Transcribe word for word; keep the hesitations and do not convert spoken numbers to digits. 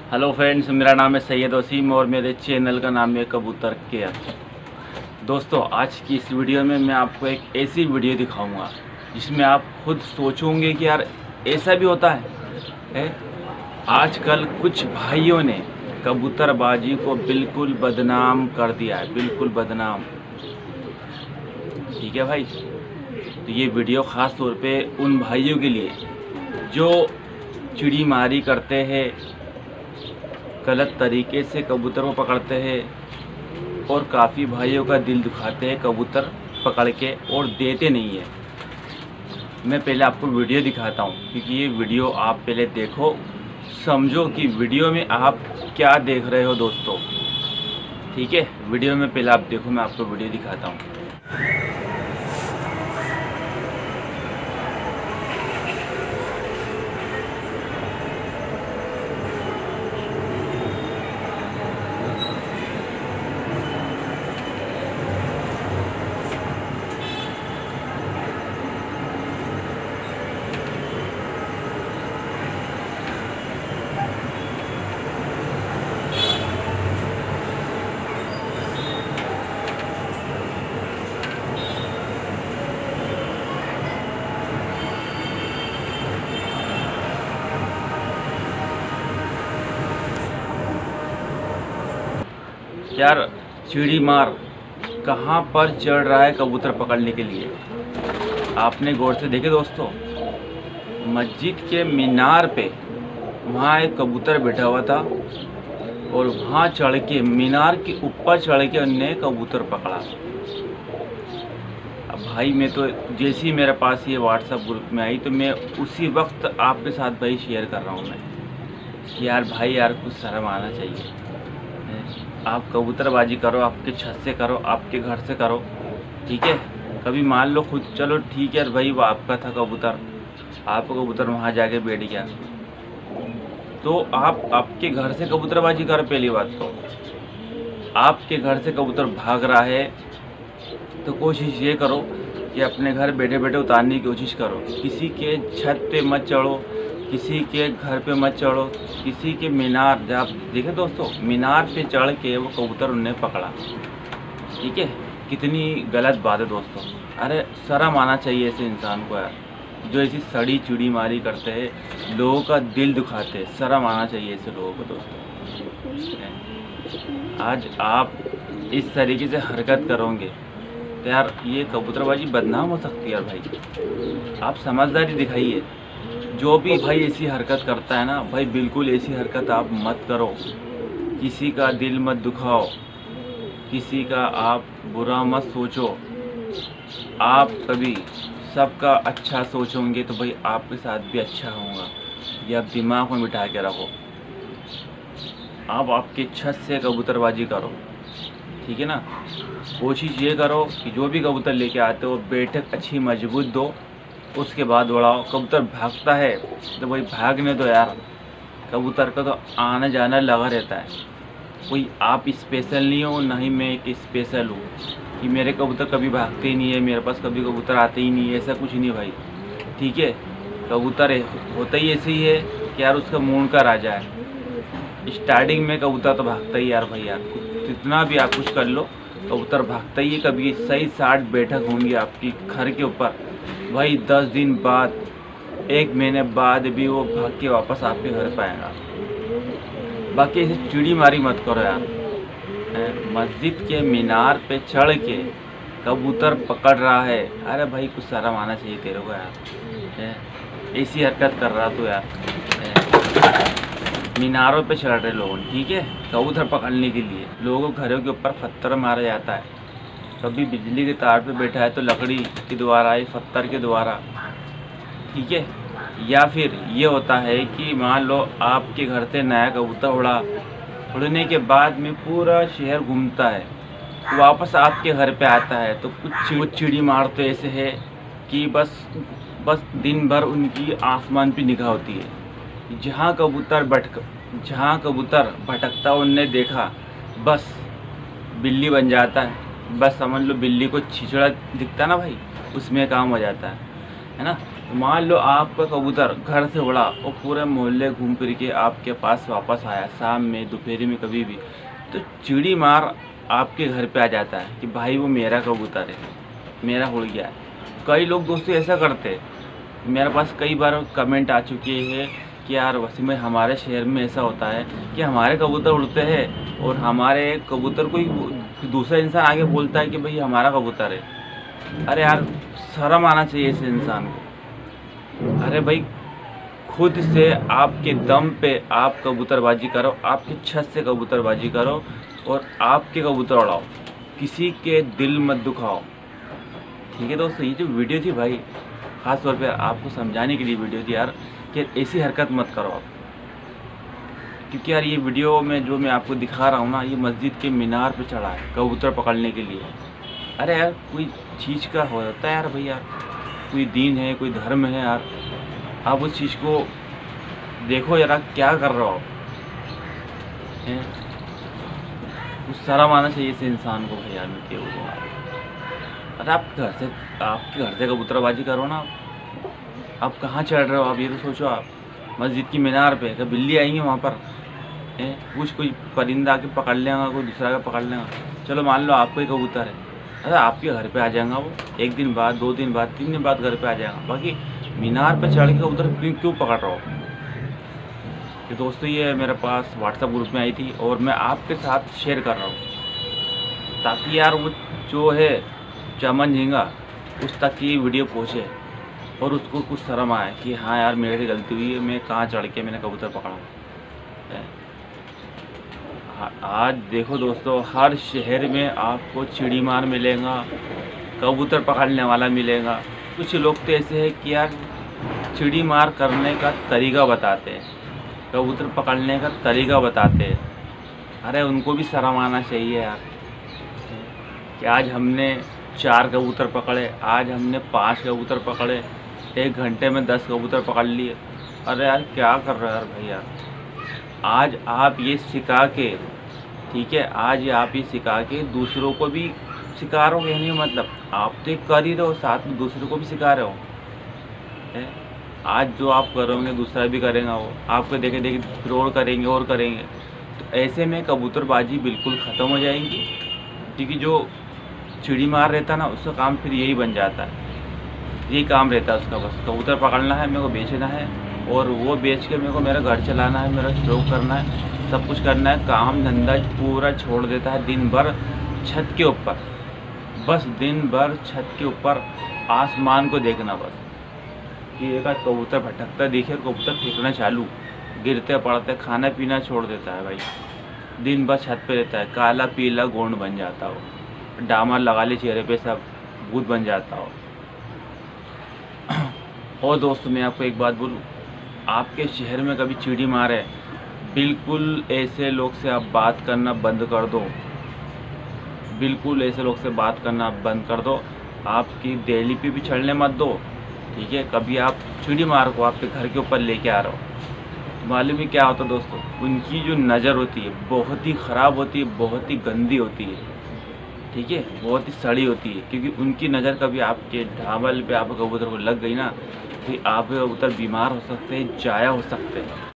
Hello friends, मेरा नाम है सैयद वसीम और मेरे चैनल का नाम है कबूतर केयर। दोस्तों, आज की इस वीडियो में मैं आपको एक ऐसी वीडियो दिखाऊंगा जिसमें आप खुद सोचोगे कि यार ऐसा भी होता है, है? आजकल कुछ भाइयों ने कबूतरबाजी को बिल्कुल बदनाम कर दिया है, बिल्कुल बदनाम। ठीक है भाई, तो ये वीडियो ख़ास तौर पे उन भाइयों के लिए जो चिड़ी मारी करते हैं, गलत तरीके से कबूतर को पकड़ते हैं और काफ़ी भाइयों का दिल दुखाते हैं कबूतर पकड़ के और देते नहीं है। मैं पहले आपको वीडियो दिखाता हूँ, क्योंकि ये वीडियो आप पहले देखो, समझो कि वीडियो में आप क्या देख रहे हो दोस्तों। ठीक है, वीडियो में पहले आप देखो, मैं आपको वीडियो दिखाता हूँ। यार चिड़ी मार कहाँ पर चढ़ रहा है कबूतर पकड़ने के लिए, आपने गौर से देखे दोस्तों? मस्जिद के मीनार पे वहाँ एक कबूतर बैठा हुआ था और वहाँ चढ़ के, मीनार के ऊपर चढ़ के उनने कबूतर पकड़ा। अब भाई, मैं तो जैसे ही मेरे पास ये व्हाट्सएप ग्रुप में आई तो मैं उसी वक्त आपके साथ भाई शेयर कर रहा हूँ मैं कि यार भाई, यार कुछ शर्म आना चाहिए। आप कबूतरबाजी करो, आपके छत से करो, आपके घर से करो, ठीक है? कभी मान लो खुद, चलो ठीक है भाई, वो आपका था कबूतर, आपका कबूतर वहाँ जाके बैठ गया, तो आप आपके घर से कबूतरबाजी करो। पहली बात तो आपके घर से कबूतर भाग रहा है तो कोशिश ये करो कि अपने घर बैठे बैठे उतारने की कोशिश करो। किसी के छत पे मत चढ़ो, किसी के घर पे मत चढ़ो, किसी के मीनार, जब आप देखें दोस्तों, मीनार पे चढ़ के वो कबूतर उन्हें पकड़ा। ठीक है, कितनी गलत बात है दोस्तों। अरे शर्म आना चाहिए ऐसे इंसान को यार, जो ऐसी सड़ी चिड़ी मारी करते हैं, लोगों का दिल दुखाते हैं। शर्म आना चाहिए ऐसे लोगों को दोस्तों। आज आप इस तरीके से हरकत करोगे तो यार ये कबूतरबाजी बदनाम हो सकती है यार भाई। आप समझदारी दिखाइए। जो भी भाई ऐसी हरकत करता है ना भाई, बिल्कुल ऐसी हरकत आप मत करो। किसी का दिल मत दुखाओ, किसी का आप बुरा मत सोचो। आप कभी सबका अच्छा सोचोगे तो भाई आपके साथ भी अच्छा होगा। ये आप दिमाग में बिठा के रखो। आप आपके छत से कबूतरबाजी करो, ठीक है ना? कोशिश ये करो कि जो भी कबूतर लेके आते हो बैठक अच्छी मजबूत दो, उसके बाद उड़ाओ। कबूतर भागता है तो भाई भागने दो यार, कबूतर का तो आना जाना लगा रहता है। कोई आप स्पेशल नहीं हो, ना ही मैं एक स्पेशल हूँ कि मेरे कबूतर कभी भागते ही नहीं है, मेरे पास कभी कबूतर आते ही नहीं है, ऐसा कुछ नहीं भाई। ठीक है, कबूतर होता ही ऐसे ही है कि यार उसका मूड का राजा है। स्टार्टिंग में कबूतर तो भागता ही यार भाई, यार जितना भी आप कुछ कर लो कबूतर भागता ही है। कभी सही साठ बैठक होंगी आपकी घर के ऊपर भाई, दस दिन बाद, एक महीने बाद भी वो भाग के वापस आपके घर पर आएगा। बाकी ऐसे चिड़ी मारी मत करो यार। मस्जिद के मीनार पे चढ़ के कबूतर पकड़ रहा है, अरे भाई कुछ शर्म आना चाहिए तेरे को यार। ऐसी हरकत कर रहा तू यार। मीनारों पे चढ़ रहे लोग, ठीक है, कबूतर पकड़ने के लिए। लोगों के घरों के ऊपर पत्थर मारा जाता है। कभी बिजली के तार पे बैठा है तो लकड़ी के द्वारा, या पत्थर के द्वारा, ठीक है। या फिर ये होता है कि मान लो आपके घर से नया कबूतर उड़ा, उड़ने के बाद में पूरा शहर घूमता है, तो वापस आपके घर पे आता है, तो कुछ कुछ चिड़ी मारते ऐसे है कि बस बस दिन भर उनकी आसमान पे निगाह होती है। जहाँ कबूतर भटक जहाँ कबूतर भटकता उनने देखा, बस बिल्ली बन जाता है। बस समझ लो बिल्ली को छिछड़ा दिखता ना भाई, उसमें काम हो जाता है है ना? मान लो आपका कबूतर घर से उड़ा और पूरे मोहल्ले घूम फिर के आपके पास वापस आया, शाम में दोपहर में कभी भी, तो चिड़ी मार आपके घर पे आ जाता है कि भाई वो मेरा कबूतर है, मेरा उड़ गया है। कई लोग दोस्तों ऐसा करते हैं, मेरे पास कई बार कमेंट आ चुके हैं कि यार वैसे में हमारे शहर में ऐसा होता है कि हमारे कबूतर उड़ते हैं और हमारे कबूतर कोई दूसरा इंसान आगे बोलता है कि भाई हमारा कबूतर है। अरे यार शर्म आना चाहिए इस इंसान को। अरे भाई खुद से आपके दम पे आप कबूतरबाजी करो, आपकी छत से कबूतरबाजी करो और आपके कबूतर उड़ाओ, किसी के दिल मत दुखाओ। ठीक है दोस्तों, ये जो वीडियो थी भाई ख़ास तौर पे आपको समझाने के लिए वीडियो थी यार कि ऐसी हरकत मत करो आप। क्योंकि यार ये वीडियो में जो मैं आपको दिखा रहा हूँ ना, ये मस्जिद के मीनार पे चढ़ा है कबूतर पकड़ने के लिए। अरे यार कोई चीज़ का होता है यार भाई, यार कोई दीन है, कोई धर्म है यार, आप उस चीज़ को देखो यार, आप क्या कर रहे हो आप हैं? कुछ शर्म आना चाहिए इस इंसान को भाई यार। मिलते हो अरे आप घर से आपके घर से कबूतरबाजी करो ना, आप कहाँ चढ़ रहे हो आप, ये तो सोचो। आप मस्जिद की मीनार पे क्या बिल्ली आएंगी वहाँ पर हैं? कुछ कोई परिंदा आके पकड़ लेगा, कोई दूसरा का पकड़ लेगा। चलो मान लो आपको ही कबूतर है, अरे आपके घर पे आ जाएगा वो, एक दिन बाद, दो दिन बाद, तीन दिन बाद घर पे आ जाएगा। बाकी मीनार पे चढ़ के कबूतर क्यों क्यों पकड़ रहा हो? कि दोस्तों ये मेरे पास व्हाट्सएप ग्रुप में आई थी और मैं आपके साथ शेयर कर रहा हूँ ताकि यार वो जो है चमन झींगा उस तक की वीडियो पहुँचे और उसको कुछ शर्म आए कि हाँ यार मेरे से गलती हुई है, मैं कहाँ चढ़ के मैंने कबूतर पकड़ा है। आज देखो दोस्तों, हर शहर में आपको चिड़ी मार मिलेगा, कबूतर पकड़ने वाला मिलेगा। कुछ लोग तो ऐसे हैं कि यार चिड़ी मार करने का तरीका बताते हैं, कबूतर पकड़ने का तरीका बताते हैं। अरे उनको भी शर्म आना चाहिए यार कि आज हमने चार कबूतर पकड़े, आज हमने पांच कबूतर पकड़े, एक घंटे में दस कबूतर पकड़ लिए। अरे यार क्या कर रहे हो यार भाई यार। आज आप ये सिखा के, ठीक है, आज ये आप ये सिखा के दूसरों को भी सिखा रहे हो, कहने का मतलब आप तो एक कर ही रहे हो, साथ में दूसरों को भी सिखा रहे हो है? आज जो आप करोगे दूसरा भी करेगा, वो आपको देखे देखे फिर और करेंगे और करेंगे। तो ऐसे में कबूतरबाजी बिल्कुल ख़त्म हो जाएगी। क्योंकि जो चिड़ी मार रहता है ना, उसका काम फिर यही बन जाता है, यही काम रहता है उसका, बस कबूतर पकड़ना है, मेरे को बेचना है और वो बेच के मेरे को मेरा घर चलाना है, मेरा स्टॉक करना है, सब कुछ करना है। काम धंधा पूरा छोड़ देता है, दिन भर छत के ऊपर, बस दिन भर छत के ऊपर आसमान को देखना, बस कि एक आध कबूतर भटकता दिखे, कबूतर फेंकना चालू, गिरते पड़ते, खाना पीना छोड़ देता है भाई, दिन भर छत पे रहता है, काला पीला गोंड बन जाता हो, डामर लगा ले चेहरे पे, सब भूत बन जाता हो। और दोस्तों मैं आपको एक बात बोलूँ, आपके शहर में कभी चिड़ी मारे, बिल्कुल ऐसे लोग से आप बात करना बंद कर दो, बिल्कुल ऐसे लोग से बात करना बंद कर दो। आपकी दिल्ली पे भी चढ़ने मत दो, ठीक है। कभी आप चिड़ी मार को आपके घर के ऊपर लेके आ रहे हो, मालूम ही क्या होता है दोस्तों, उनकी जो नज़र होती है बहुत ही ख़राब होती है, बहुत ही गंदी होती है, ठीक है, बहुत ही सड़ी होती है। क्योंकि उनकी नज़र कभी आपके ढाबल पे आप कबूतर को लग गई ना, तो आप कबूतर बीमार हो सकते हैं, जाया हो सकते हैं।